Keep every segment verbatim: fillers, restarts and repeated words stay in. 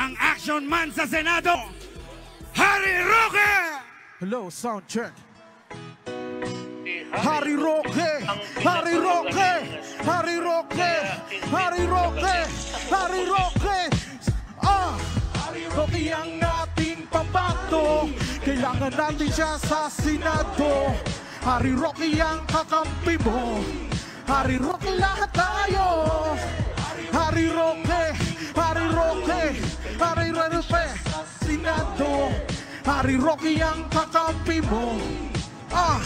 ang action man sa Senado, Harry Roque! Hello, sound check. Harry Roque! Harry Roque! Harry Roque! Harry Roque! Harry Roque! Ah! Roque ang ating pambato, kailangan natin siya sa Senado. Harry Roque ang kakampi mo, Harry Roque lahat tayo. Harry Roque, Harry Roque, Harry Roque, Senado. Harry Roque ang kakampi mo. Ah,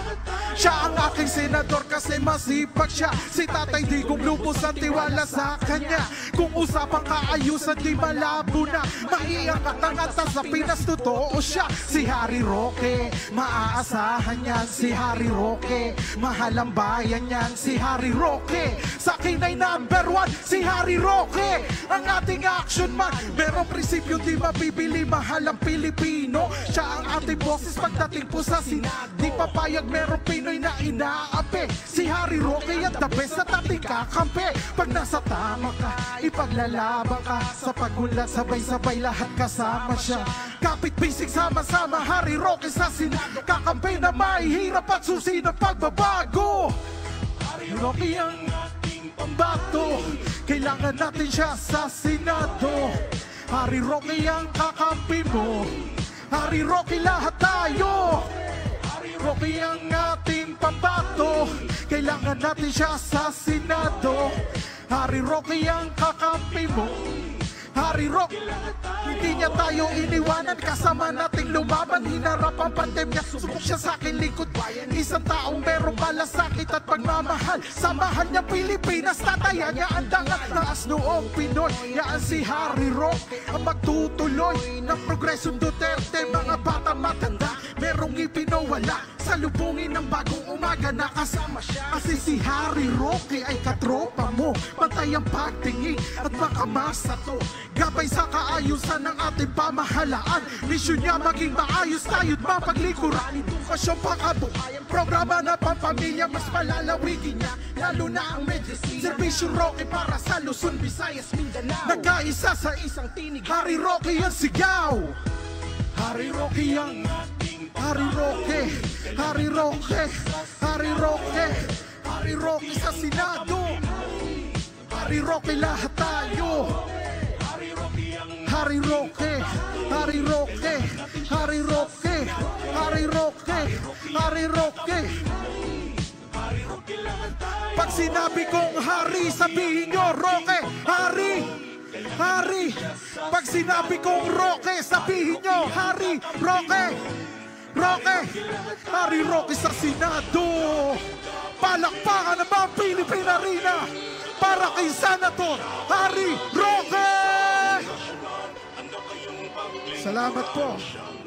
siya ang aking senador kasi masipag siya. Si tatay di kong lubos ang tiwala sa kanya. Kung usapang kaayusan di malabo na, maiangkat ang atas sa Pinas, totoo siya. Si Harry Roque, maaasahan yan. Si Harry Roque, mahal ang bayan yan. Si Harry Roque, sa akin ay number one. Si Harry Roque, ang ating action man. Merong prinsipyo di mabibili, mahal ang Pilipino. Siya ang ating boses pagdating po sa Senado. Di papayag merong Pinoy na inaapi. Si Harry Roque at the best at ating kakampi. Pag nasa tama ka, ipaglalaban ka. Sa pagulat, sabay-sabay lahat kasama siya. Kapit bisig sama-sama, Harry Roque sa Senado. Kakampi na mahihirap at susi ng pagbabago. Harry Roque ang ating pambato, kailangan natin siya sa Senado. Harry Roque ang kakampi mo, Harry Roque lahat tayo. Roque ang ating pambato, kailangan natin siya sa Senado. Harry Roque ang kakampi mo, Harry Roque. Hindi niya tayo iniwanan, kasama nating lumaban. Hinarap ang pandemya, subok siya sa akin likod bayan. Isang taong merong malasakit at pagmamahal. Samahan niya Pilipinas, tataya niya ang dangal. Taas noong Pinoy, yaan si Harry Roque ang magtutuloy ng progresong Duterte. Mga bata matanda, merong ipinawala. Salubungin ng bagong umaga, nakasama siya. Kasi si Harry Roque ay katropa mo, pantay ang pagtingin at makamasa to. Gabay sa kaayusan ng ating pamahalaan. Misyon niya maging maayos tayo't mapaglikuran. Edukasyon, pakabuhayan, programa na pampamilya, mas palalawigin niya, lalo na ang medicine. Servisyo Roque para sa Luzon, Visayas, Mindanao. Nagkaisa sa isang tinig, Harry Roque ang sigaw. Harry Roque ang Harry Roque, Harry Roque, Harry Roque, Harry Roque sa Senado. Harry Roque lahat tayo. Harry Roque, Harry Roque, Harry Roque, Harry Roque, Harry Roque. Pag sinabi kong Harry, sabihin nyo Roque, Harry, Harry. Pag sinabi kong Roque, sabihin nyo Harry, Roque, Roque. Harry Roque sa Senado. Palakpakan naman Pilipina Arena para kay Senator Harry Roque. Salamat po.